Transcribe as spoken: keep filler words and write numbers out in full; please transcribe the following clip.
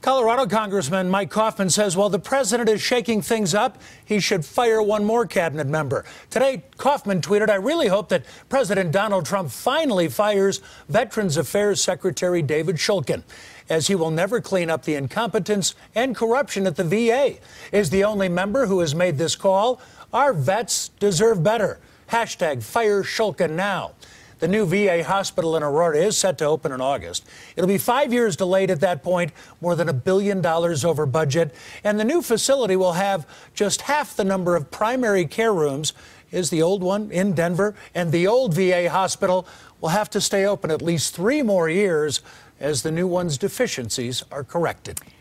Colorado Congressman Mike Coffman says while the president is shaking things up, he should fire one more cabinet member. Today, Coffman tweeted, "I really hope that President Donald Trump finally fires Veterans Affairs Secretary David Shulkin, as he will never clean up the incompetence and corruption at the V A. Is the only member who has made this call. Our vets deserve better. Hashtag fire Shulkin now." The new V A hospital in Aurora is set to open in August. It'll be five years delayed at that point, more than a billion dollars over budget. And the new facility will have just half the number of primary care rooms as the old one in Denver. And the old V A hospital will have to stay open at least three more years as the new one's deficiencies are corrected.